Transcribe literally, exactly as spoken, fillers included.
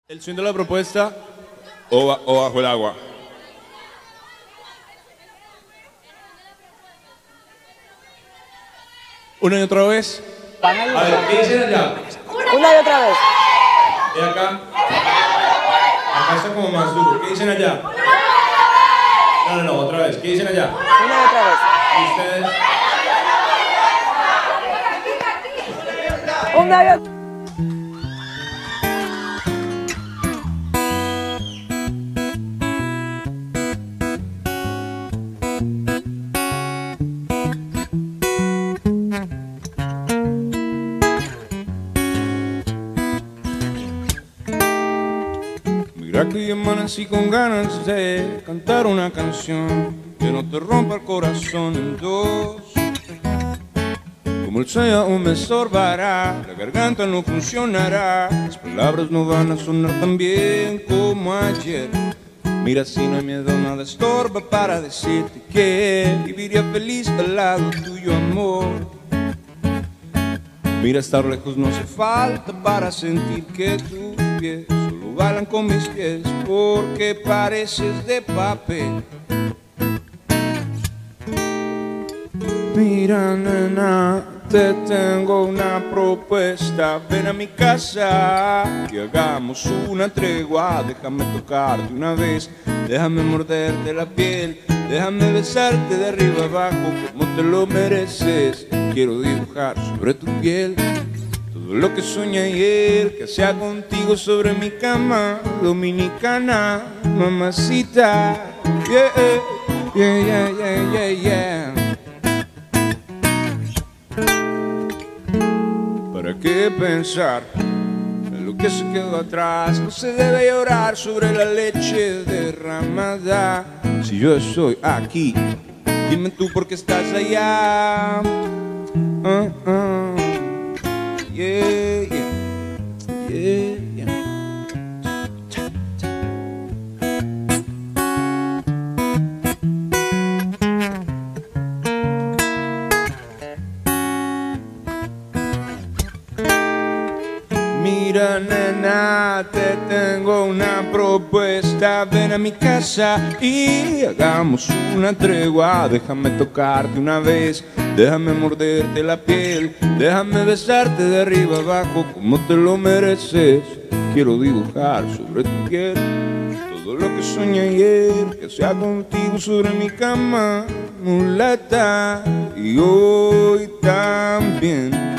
El swing de la propuesta o, ba- o bajo el agua. Una y otra vez. A ver, ¿qué dicen allá? Una y otra vez. Y acá. Acá está como más duro. ¿Qué dicen allá? No, no, no, otra vez. ¿Qué dicen allá? Una y otra vez. ¿Y ustedes? Una y otra. Mira que yo amanecí con ganas de cantar una canción que no te rompa el corazón en dos. Como el sueño aún me estorbará, la garganta no funcionará, las palabras no van a sonar tan bien como ayer. Mira, si no hay miedo, nada estorba para decirte que viviría feliz al lado tuyo, amor. Mira, estar lejos no hace falta para sentir que tus pies solo balan con mis pies, porque pareces de papel. Mira, nena, te tengo una propuesta. Ven a mi casa y hagamos una tregua. Déjame tocarte una vez, déjame morderte la piel, déjame besarte de arriba abajo como te lo mereces. Quiero dibujar sobre tu piel todo lo que soñé ayer, que sea contigo sobre mi cama dominicana, mamacita. Yeah, yeah, yeah, yeah, yeah, yeah. ¿Para qué pensar en lo que se quedó atrás? No se debe llorar sobre la leche derramada. Si yo estoy aquí, dime tú por qué estás allá. Uh, uh. Yeah, yeah, yeah, yeah. Mira, nena, te tengo una propuesta. Ven a mi casa y hagamos una tregua. Déjame tocarte una vez, déjame morderte la piel, déjame besarte de arriba abajo como te lo mereces. Quiero dibujar sobre tu piel todo lo que soñé ayer, que sea contigo sobre mi cama, mulata, y hoy también.